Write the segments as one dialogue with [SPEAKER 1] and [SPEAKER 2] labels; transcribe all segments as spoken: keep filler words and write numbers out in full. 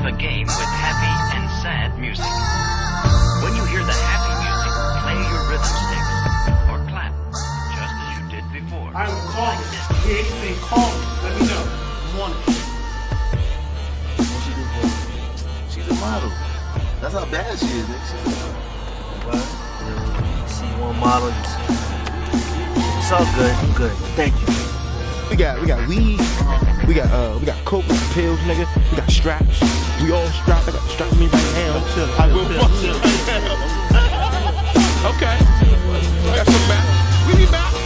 [SPEAKER 1] a game with happy and sad music. When you hear the happy music, play your rhythm sticks or clap, just as you did before.
[SPEAKER 2] I will call you. Hear anything, call me. Let me know. I'm on it.
[SPEAKER 3] What she do for you? She's a model. That's how bad she is, nigga. She's a model.
[SPEAKER 4] What? You see one model, you see. It's all good. I'm good. Thank you.
[SPEAKER 5] We got we got weed, we got uh we got coke, we got pills, nigga, we got straps. We all strapped. I got strapped me right now.
[SPEAKER 4] Chill,
[SPEAKER 5] I will
[SPEAKER 4] chill,
[SPEAKER 5] bust
[SPEAKER 4] chill,
[SPEAKER 5] it right now. Okay. I got some back. We need back.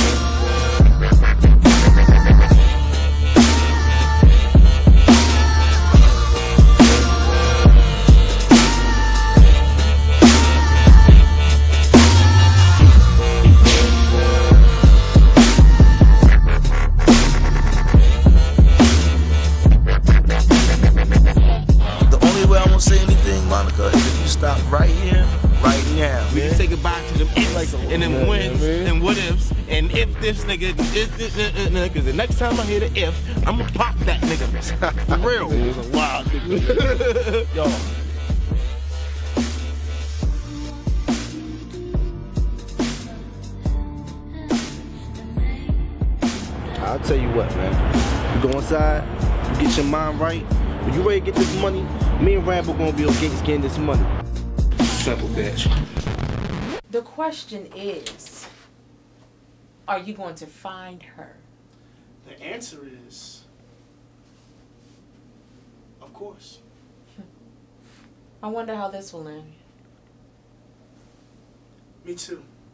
[SPEAKER 3] Monica, if you stop right here, right now.
[SPEAKER 5] We can say goodbye to them ifs
[SPEAKER 3] Like,
[SPEAKER 5] and them
[SPEAKER 3] yeah,
[SPEAKER 5] wins
[SPEAKER 3] man.
[SPEAKER 5] and what ifs. And if this nigga, this, this, this, this, this, cause the next time I hear the if, I'ma pop that nigga. For real.
[SPEAKER 3] It's a wild nigga. Yo.
[SPEAKER 5] I'll tell you what, man. You go inside, you get your mind right. When you ready to get this money, me and Rambo gonna be on gates getting this money. Simple, bitch.
[SPEAKER 6] The question is, are you going to find her?
[SPEAKER 2] The answer is, of course.
[SPEAKER 6] I wonder how this will end.
[SPEAKER 2] Me too.